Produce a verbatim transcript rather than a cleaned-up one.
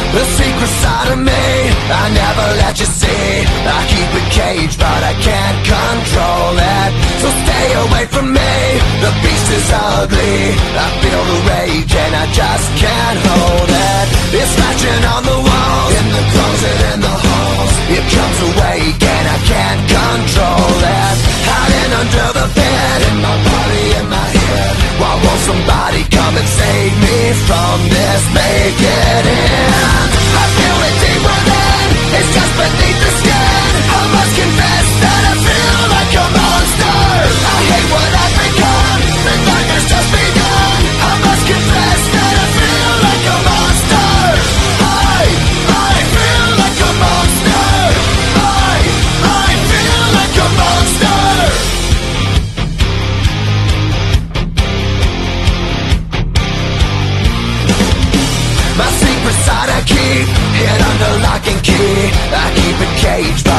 The secret side of me I never let you see. I keep it caged but I can't control it. So stay away from me, the beast is ugly. I feel the rage and I just can't hold it. It's scratching on the walls, in the closet, in the halls. It comes awake and I can't control it. Hiding under the bed, in my body, in my head. Why won't somebody come and save me from this? Make it end. I feel it deep within, it's just beneath the skin. I must confess that I feel like a monster. I hate what I've become, the nightmare's just begun. I must confess that I feel like a monster. I, I feel like a monster. I, I feel like a monster. My secret side I keep hid under lock and key. I keep it caged.